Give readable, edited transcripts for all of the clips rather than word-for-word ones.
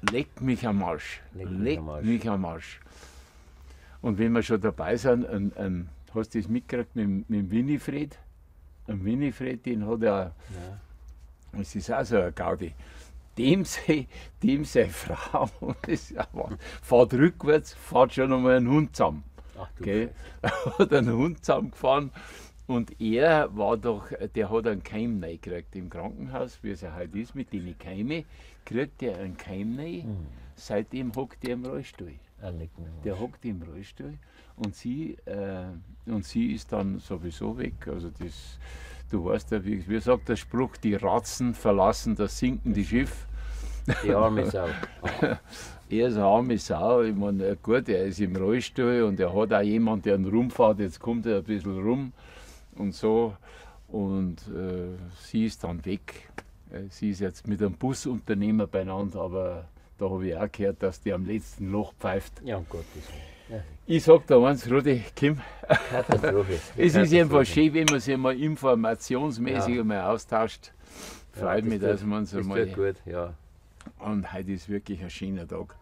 Leck mich am Arsch. Leck Mich am Arsch. Und wenn wir schon dabei sind, hast du das mitgekriegt mit dem Winifred? Ein Winifred, den hat er, das ist auch so ein Gaudi. Dem seine Frau, das ist fährt rückwärts, fährt schon einmal einen Hund zusammen. Ach du Er hat einen Hund zusammengefahren und er war doch, der hat einen Keim reingekriegt im Krankenhaus, wie es ja halt ist, mit den Keimen, kriegt er einen Keim rein. Seitdem hockt er im Rollstuhl. Der hockt im Rollstuhl und sie ist dann sowieso weg. Also das, du weißt ja, wie sagt der Spruch, die Ratzen verlassen das sinkende Schiff. Die arme Sau. Er ist eine arme Sau. Ich meine, gut, er ist im Rollstuhl und er hat auch jemanden, der ihn rumfährt. Jetzt kommt er ein bisschen rum und so. Und sie ist dann weg. Sie ist jetzt mit einem Busunternehmer beieinander, aber da habe ich auch gehört, dass die am letzten Loch pfeift. Ja, um Gottes Willen. Ja. Ich sag da eins, Rudi, Kim, Katastrophe. es ist einfach schön, wenn man sich mal informationsmäßig Ja. einmal austauscht. Freut mich, dass man uns das einmal. tut gut, ja. Und heute ist wirklich ein schöner Tag.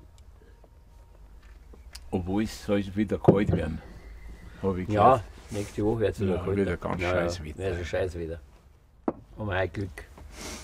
Obwohl es soll wieder kalt werden. Habe ich Ja, gehört. nächste Woche wird es wieder Ja, kalt. wieder ganz scheiß Wetter. Ja, scheiß wieder. Aber ein Glück.